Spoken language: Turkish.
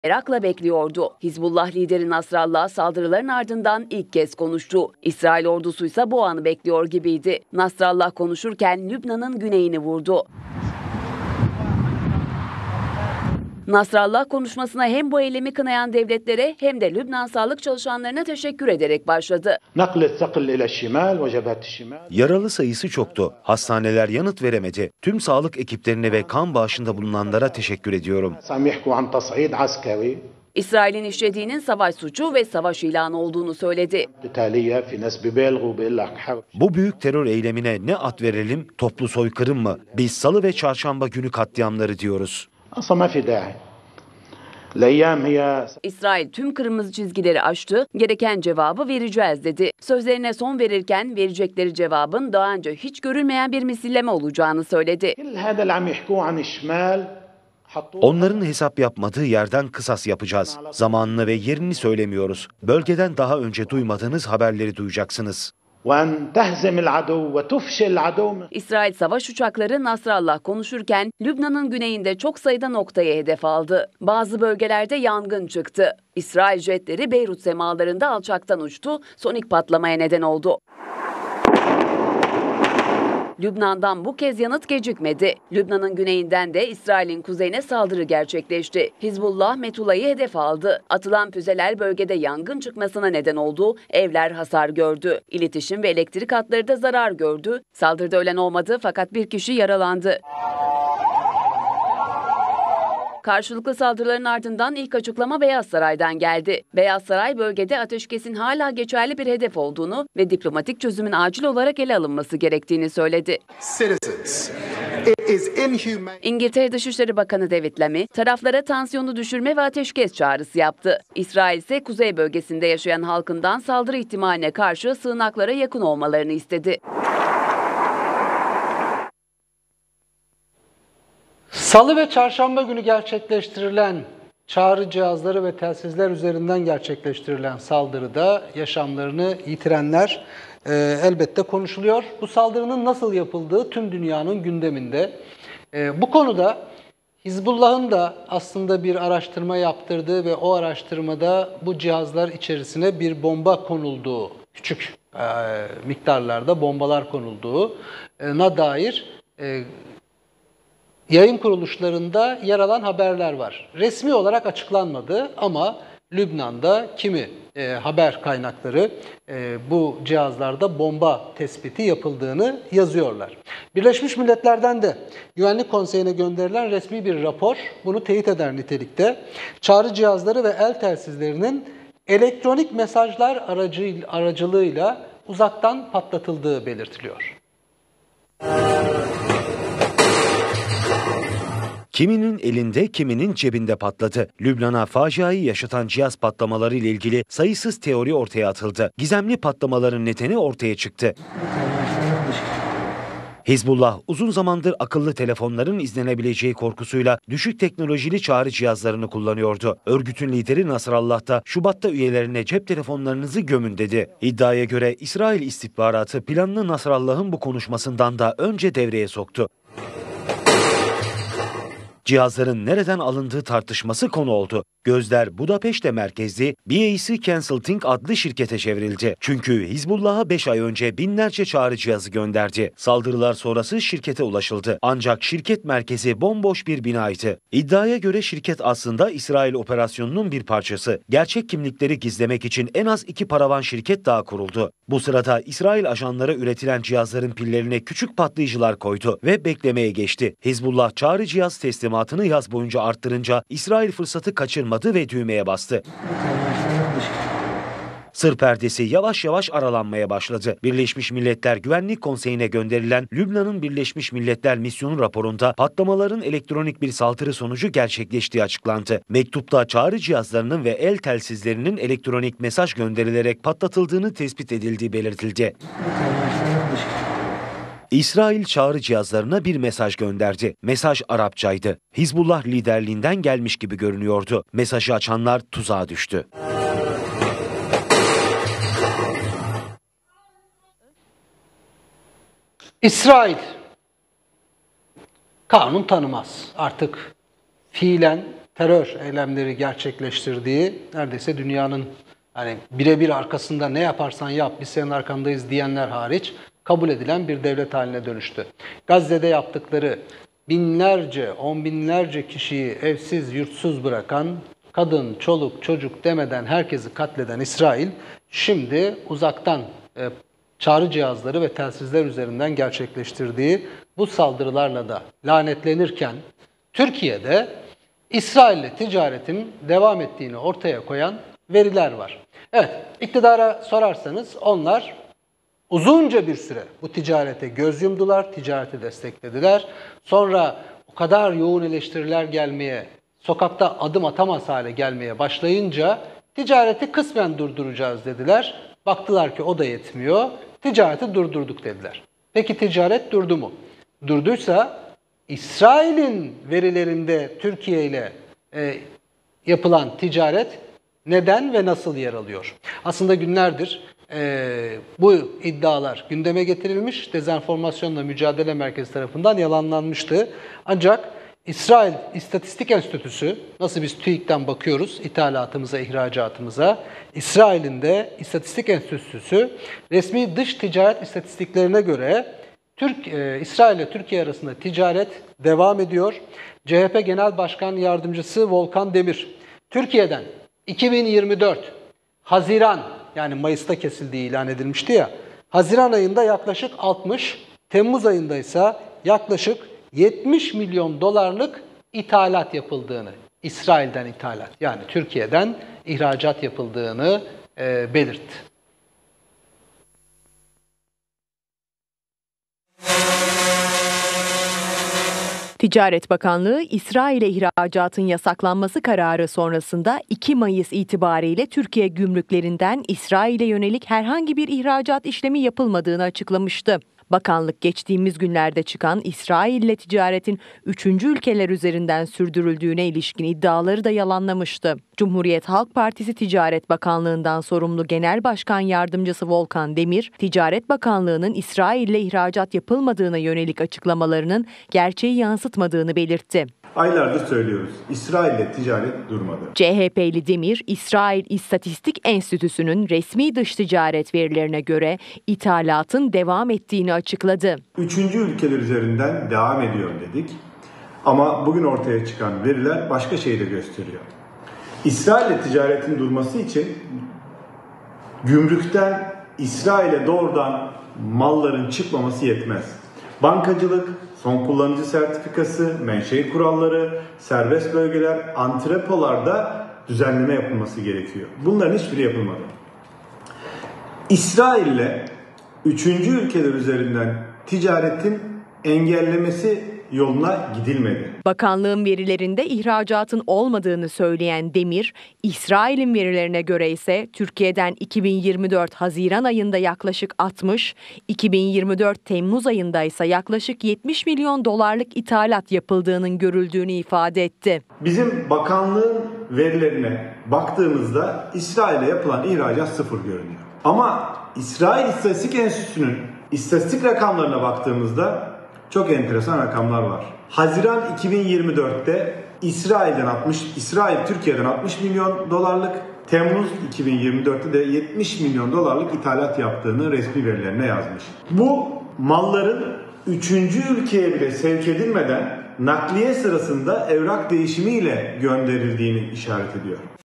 merakla bekliyordu. Hizbullah lideri Nasrallah saldırıların ardından ilk kez konuştu. İsrail ordusu ise bu anı bekliyor gibiydi. Nasrallah konuşurken Lübnan'ın güneyini vurdu. Nasrallah konuşmasına hem bu eylemi kınayan devletlere hem de Lübnan sağlık çalışanlarına teşekkür ederek başladı. Yaralı sayısı çoktu. Hastaneler yanıt veremedi. Tüm sağlık ekiplerine ve kan bağışında bulunanlara teşekkür ediyorum. İsrail'in işlediğinin savaş suçu ve savaş ilanı olduğunu söyledi. Bu büyük terör eylemine ne ad verelim? Toplu soykırım mı? Biz salı ve çarşamba günü katliamları diyoruz. İsrail tüm kırmızı çizgileri aştı, gereken cevabı vereceğiz dedi. Sözlerine son verirken verecekleri cevabın daha önce hiç görülmeyen bir misilleme olacağını söyledi. Onların hesap yapmadığı yerden kısas yapacağız. Zamanını ve yerini söylemiyoruz. Bölgeden daha önce duymadığınız haberleri duyacaksınız. İsrail savaş uçakları Nasrallah konuşurken Lübnan'ın güneyinde çok sayıda noktaya hedef aldı. Bazı bölgelerde yangın çıktı. İsrail jetleri Beyrut semalarında alçaktan uçtu, sonik patlamaya neden oldu. Lübnan'dan bu kez yanıt gecikmedi. Lübnan'ın güneyinden de İsrail'in kuzeyine saldırı gerçekleşti. Hizbullah Metula'yı hedef aldı. Atılan füzeler bölgede yangın çıkmasına neden oldu. Evler hasar gördü. İletişim ve elektrik hatları da zarar gördü. Saldırıda ölen olmadı fakat bir kişi yaralandı. Karşılıklı saldırıların ardından ilk açıklama Beyaz Saray'dan geldi. Beyaz Saray bölgede ateşkesin hala geçerli bir hedef olduğunu ve diplomatik çözümün acil olarak ele alınması gerektiğini söyledi. İngiltere Dışişleri Bakanı David Lammy, taraflara tansiyonu düşürme ve ateşkes çağrısı yaptı. İsrail ise kuzey bölgesinde yaşayan halkından saldırı ihtimaline karşı sığınaklara yakın olmalarını istedi. Salı ve çarşamba günü gerçekleştirilen çağrı cihazları ve telsizler üzerinden gerçekleştirilen saldırıda yaşamlarını yitirenler elbette konuşuluyor. Bu saldırının nasıl yapıldığı tüm dünyanın gündeminde. Bu konuda Hizbullah'ın da aslında bir araştırma yaptırdığı ve o araştırmada bu cihazlar içerisine bir bomba konulduğu, küçük miktarlarda bombalar konulduğuna dair yayın kuruluşlarında yer alan haberler var. Resmi olarak açıklanmadı ama Lübnan'da kimi haber kaynakları bu cihazlarda bomba tespiti yapıldığını yazıyorlar. Birleşmiş Milletler'den de Güvenlik Konseyi'ne gönderilen resmi bir rapor bunu teyit eder nitelikte. Çağrı cihazları ve el telsizlerinin elektronik mesajlar aracılığıyla uzaktan patlatıldığı belirtiliyor. Kiminin elinde, kiminin cebinde patladı. Lübnan'a faciayı yaşatan cihaz patlamaları ile ilgili sayısız teori ortaya atıldı. Gizemli patlamaların nedeni ortaya çıktı. Hizbullah uzun zamandır akıllı telefonların izlenebileceği korkusuyla düşük teknolojili çağrı cihazlarını kullanıyordu. Örgütün lideri Nasrallah da Şubat'ta üyelerine cep telefonlarınızı gömün dedi. İddiaya göre İsrail istihbaratı planını Nasrallah'ın bu konuşmasından da önce devreye soktu. Cihazların nereden alındığı tartışması konu oldu. Gözler Budapeşte merkezli BAC Consulting adlı şirkete çevrildi. Çünkü Hizbullah'a 5 ay önce binlerce çağrı cihazı gönderdi. Saldırılar sonrası şirkete ulaşıldı. Ancak şirket merkezi bomboş bir binaydı. İddiaya göre şirket aslında İsrail operasyonunun bir parçası. Gerçek kimlikleri gizlemek için en az 2 paravan şirket daha kuruldu. Bu sırada İsrail ajanlara üretilen cihazların pillerine küçük patlayıcılar koydu ve beklemeye geçti. Hizbullah çağrı cihaz teslimatını yaz boyunca arttırınca İsrail fırsatı kaçırmadı ve düğmeye bastı. Sır perdesi yavaş yavaş aralanmaya başladı. Birleşmiş Milletler Güvenlik Konseyi'ne gönderilen Lübnan'ın Birleşmiş Milletler Misyonu raporunda patlamaların elektronik bir saldırı sonucu gerçekleştiği açıklandı. Mektupta çağrı cihazlarının ve el telsizlerinin elektronik mesaj gönderilerek patlatıldığını tespit edildiği belirtildi. İsrail çağrı cihazlarına bir mesaj gönderdi. Mesaj Arapçaydı. Hizbullah liderliğinden gelmiş gibi görünüyordu. Mesajı açanlar tuzağa düştü. İsrail kanun tanımaz. Artık fiilen terör eylemleri gerçekleştirdiği, neredeyse dünyanın hani birebir arkasında ne yaparsan yap biz senin arkandayız diyenler hariç kabul edilen bir devlet haline dönüştü. Gazze'de yaptıkları binlerce, on binlerce kişiyi evsiz, yurtsuz bırakan, kadın, çoluk, çocuk demeden herkesi katleden İsrail, şimdi uzaktan çağrı cihazları ve telsizler üzerinden gerçekleştirdiği bu saldırılarla da lanetlenirken, Türkiye'de İsrail'le ticaretin devam ettiğini ortaya koyan veriler var. Evet, iktidara sorarsanız onlar uzunca bir süre bu ticarete göz yumdular, ticareti desteklediler. Sonra o kadar yoğun eleştiriler gelmeye, sokakta adım atamaz hale gelmeye başlayınca ticareti kısmen durduracağız dediler. Baktılar ki o da yetmiyor, ticareti durdurduk dediler. Peki ticaret durdu mu? Durduysa İsrail'in verilerinde Türkiye ile yapılan ticaret neden ve nasıl yer alıyor? Aslında günlerdir bu iddialar gündeme getirilmiş, Dezenformasyonla Mücadele Merkezi tarafından yalanlanmıştı. Ancak İsrail İstatistik Enstitüsü, nasıl biz TÜİK'ten bakıyoruz ithalatımıza, ihracatımıza, İsrail'in de İstatistik Enstitüsü resmi dış ticaret istatistiklerine göre İsrail ile Türkiye arasında ticaret devam ediyor. CHP Genel Başkan Yardımcısı Volkan Demir, Türkiye'den 2024 Haziran, yani Mayıs'ta kesildiği ilan edilmişti ya, Haziran ayında yaklaşık 60, Temmuz ayında ise yaklaşık 70 milyon dolarlık ithalat yapıldığını, İsrail'den ithalat, yani Türkiye'den ihracat yapıldığını belirtti. Ticaret Bakanlığı, İsrail'e ihracatın yasaklanması kararı sonrasında 2 Mayıs itibariyle Türkiye gümrüklerinden İsrail'e yönelik herhangi bir ihracat işlemi yapılmadığını açıklamıştı. Bakanlık geçtiğimiz günlerde çıkan İsrail'le ticaretin 3. ülkeler üzerinden sürdürüldüğüne ilişkin iddiaları da yalanlamıştı. Cumhuriyet Halk Partisi Ticaret Bakanlığı'ndan sorumlu Genel Başkan Yardımcısı Volkan Demir, Ticaret Bakanlığı'nın İsrail'le ihracat yapılmadığına yönelik açıklamalarının gerçeği yansıtmadığını belirtti. Aylardır söylüyoruz. İsrail'le ticaret durmadı. CHP'li Demir, İsrail İstatistik Enstitüsü'nün resmi dış ticaret verilerine göre ithalatın devam ettiğini açıkladı. 3. ülkeler üzerinden devam ediyor dedik. Ama bugün ortaya çıkan veriler başka şeyi de gösteriyor. İsrail'le ticaretin durması için gümrükten İsrail'e doğrudan malların çıkmaması yetmez. Bankacılık, son kullanıcı sertifikası, menşe kuralları, serbest bölgeler, antrepolarda düzenleme yapılması gerekiyor. Bunların hiçbiri yapılmadı. İsrail'le 3. ülkeler üzerinden ticaretin engellemesi yoluna gidilmedi. Bakanlığın verilerinde ihracatın olmadığını söyleyen Demir, İsrail'in verilerine göre ise Türkiye'den 2024 Haziran ayında yaklaşık 60, 2024 Temmuz ayında ise yaklaşık 70 milyon dolarlık ithalat yapıldığının görüldüğünü ifade etti. Bizim bakanlığın verilerine baktığımızda İsrail'e yapılan ihracat sıfır görünüyor. Ama İsrail İstatistik Enstitüsü'nün istatistik rakamlarına baktığımızda çok enteresan rakamlar var. Haziran 2024'te İsrail Türkiye'den 60 milyon dolarlık, Temmuz 2024'te de 70 milyon dolarlık ithalat yaptığını resmi verilerine yazmış. Bu malların 3. ülkeye bile sevk edilmeden nakliye sırasında evrak değişimiyle gönderildiğini işaret ediyor.